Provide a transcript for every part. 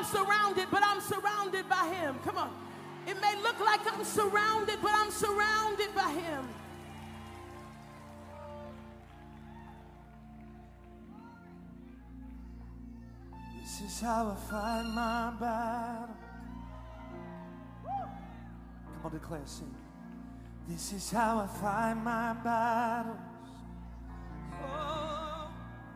surrounded, but I'm surrounded by him. Come on. It may look like I'm surrounded, but I'm surrounded by him. This is how I fight my battle. Come on, declare, sing. This is how I fight my battles. Oh.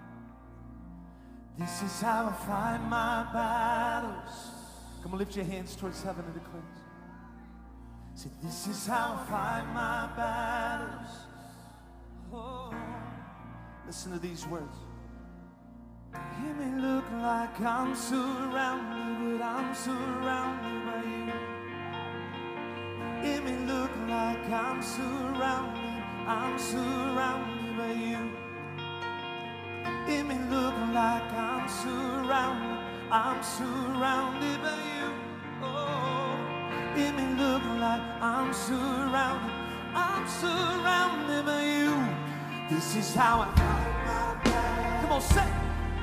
This is how I fight my battles. Come on, lift your hands towards heaven and declare. Say, this is how I fight my battles. Oh. Listen to these words. It may look like I'm surrounded, but I'm surrounded by you. It may look like I'm surrounded by you. It may look like I'm surrounded by you. Oh, it may look like I'm surrounded by you. This is how I fight my battle. Come on, say it.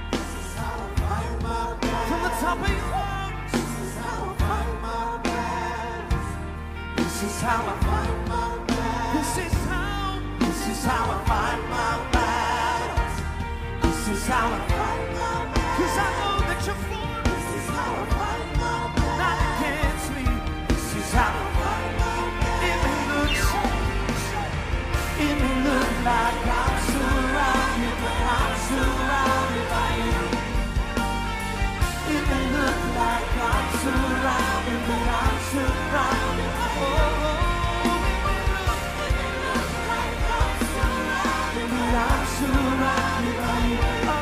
From the top of your lungs. This is how I fight my battles. This is how I fight my battles. This is how I fight my battles. This is how I fight my battles. 'Cause I know that you're for me. This is how I fight my battles. Not against me. This is how I fight my battles. It may look like I'm surrounded, but I'm surrounded by you. It may look like I'm surrounded, but I'm surrounded by you. It may look like I'm surrounded, but I'm surrounded by you.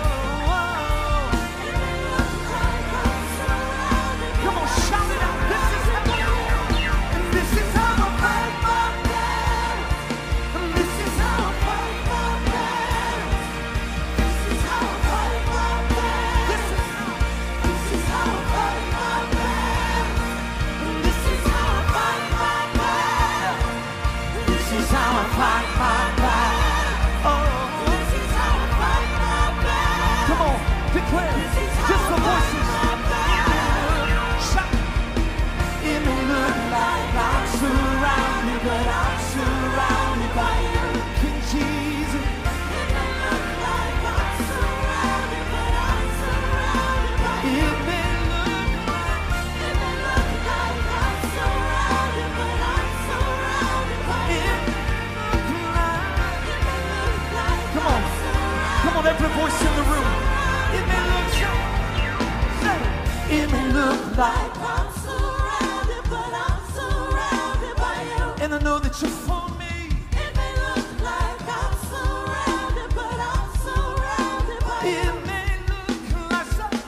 It may look like I'm surrounded. Come on, shout it out. This is how I fight my battles. This is how I fight my battles. This is how I fight my battles. This is how I fight my battle. This is how I fight my battle. This is how I fight my battle. Oh, this is how I fight my battle. Come on, declare. Just the voices. Shout. It may look like I'm surrounded, but I'm surrounded by you, King Jesus. It may look like I'm surrounded, but I'm surrounded by you. It may look like I'm surrounded, but I'm surrounded by you. Come on, every voice in the room. It may look it may look like I'm surrounded, but I'm surrounded by you. And I know that you're for me. It may look like I'm surrounded, but I'm surrounded by you. It may look like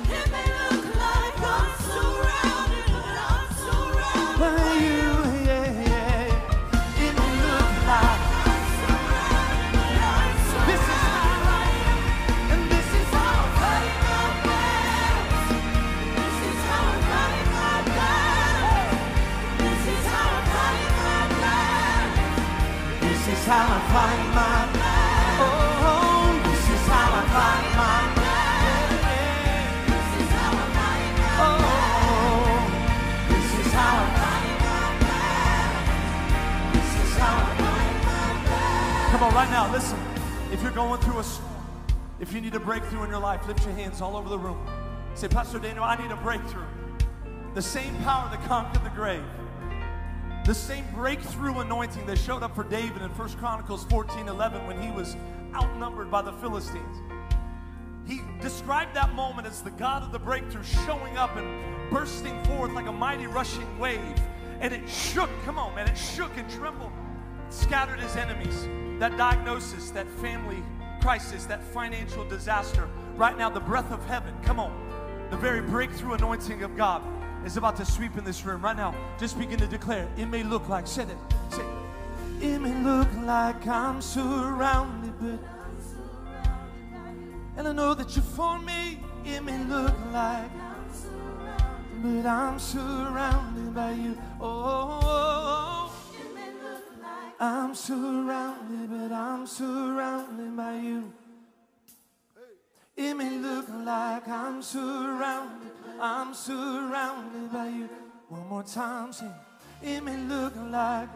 I'm surrounded, but I'm surrounded by you. Yeah. It may look like I'm surrounded, but I'm surrounded. This is how I am, and this is how I fight my battles. This is how I fight my battles. This is how I fight my battles. This is how I fight my battles. Oh, this is how I fight my battles. This is how I fight my battles. This is how I fight my battles. This is how I fight my battles. Come on, right now, listen. If you're going through a storm, if you need a breakthrough in your life, lift your hands all over the room. Say, Pastor Daniel, I need a breakthrough. The same power that conquered the grave, the same breakthrough anointing that showed up for David in 1 Chronicles 14:11 when he was outnumbered by the Philistines. He described that moment as the God of the breakthrough showing up and bursting forth like a mighty rushing wave. And it shook, come on, man, it shook and trembled, scattered his enemies. That diagnosis, that family crisis, that financial disaster. Right now, the breath of heaven, come on, the very breakthrough anointing of God is about to sweep in this room. Right now, just begin to declare. It may look like, say it, say it. It may look like I'm surrounded, but I'm surrounded by you. And I know that you're for me. It may look like I'm surrounded, but I'm surrounded by you. Oh, it may look like I'm surrounded, but I'm surrounded by you. It may look like I'm surrounded, but I'm surrounded by you. One more time, sing. It may look like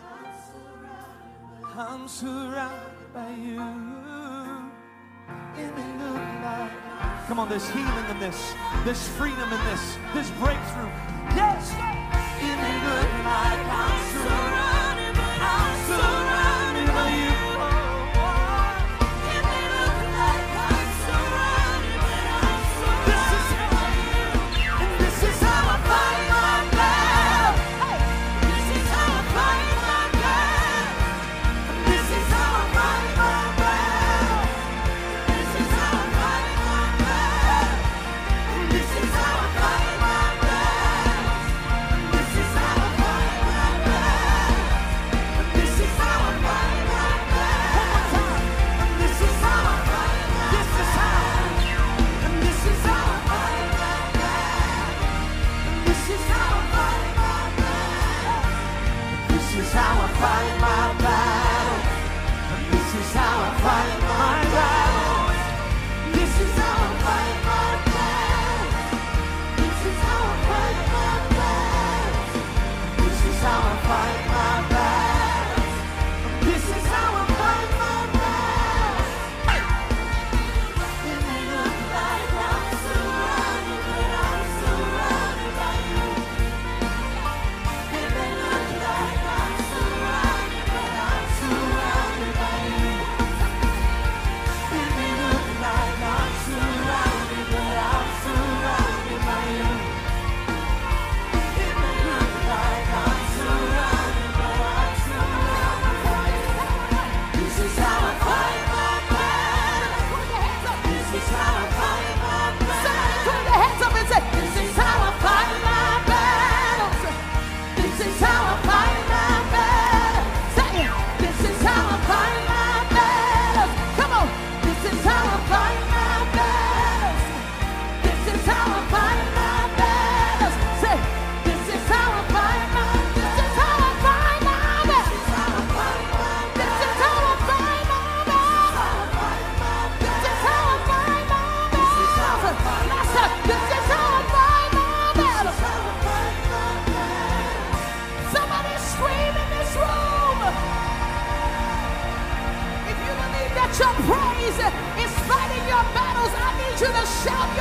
I'm surrounded by you. It may look like. Come on, there's healing in this. There's freedom in this. There's breakthrough. Yes. It may look like I'm surrounded by you. It may look like I'm surrounded, but I'm surrounded. And this is how I fight my battle. This is how I fight my battle. This is how I fight my battle. This is how I fight my battle. This is how I fight my battle. This is how I fight my battle. This is how I fight my battle. This is how I fight my battle. This is how. And this is how I fight my battle. This is how I fight my battle. This is how I fight my battle. This is how I fight my battle. This is how I fight my battle. This is how I fight my battle. This is how I fight my battle. This is how I fight my battle. It may look like I'm surrounded, but I'm surrounded by you. It may look like I'm surrounded, but I'm surrounded by you. It may look like I'm surrounded, but I'm surrounded by you. It may look like I'm surrounded, but I'm surrounded by you. This is how I fight my battle. This is how I fight my battle. Put your hands up and say, This is how I fight my battles. This is how I fight my battles. say it. This is how I fight my battles. Come on. This is how I fight my battles. This is how I fight my battles. Say, This is how I fight my. this is how I fight my battle. This is how I fight my. This is how I fight my battle. This is how I fight my battle. Listen, this is how I fight my battle. Somebody scream in this room. If you believe that your praise is fighting your battles, I need you to shout